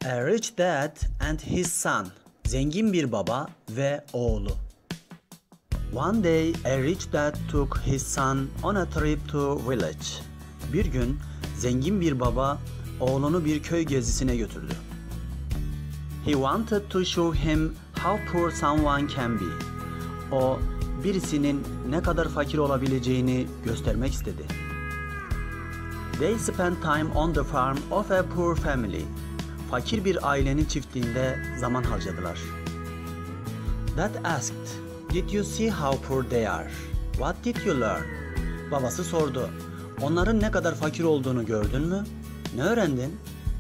A rich dad and his son. Zengin bir baba ve oğlu. One day, a rich dad took his son on a trip to village. Bir gün zengin bir baba oğlunu bir köy gezisine götürdü. He wanted to show him how poor someone can be. O, birisinin ne kadar fakir olabileceğini göstermek istedi. They spent time on the farm of a poor family. Fakir bir ailenin çiftliğinde zaman harcadılar. Dad asked, "Did you see how poor they are? What did you learn?" Babası sordu, onların ne kadar fakir olduğunu gördün mü? Ne öğrendin?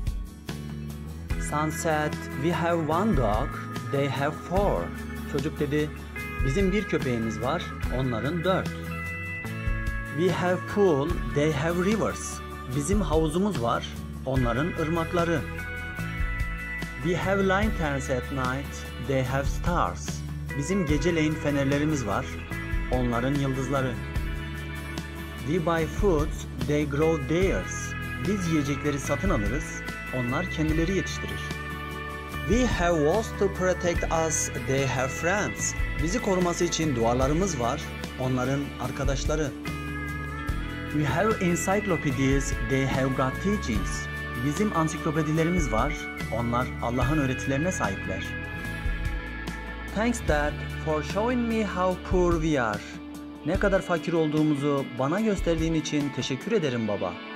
Son said, "We have one dog, they have four." Çocuk dedi, bizim bir köpeğimiz var, onların 4. We have pool, they have rivers. Bizim havuzumuz var, onların ırmakları. We have lanterns at night, they have stars. Bizim geceleyin fenerlerimiz var, onların yıldızları. We buy food, they grow theirs. Biz yiyecekleri satın alırız, onlar kendileri yetiştirir. We have walls to protect us, they have friends. Bizi koruması için duvarlarımız var, onların arkadaşları. We have encyclopedias, they have God teachings. Bizim ansiklopedilerimiz var, onlar Allah'ın öğretilerine sahipler. Thanks Dad for showing me how poor we are. Ne kadar fakir olduğumuzu bana gösterdiğin için teşekkür ederim baba.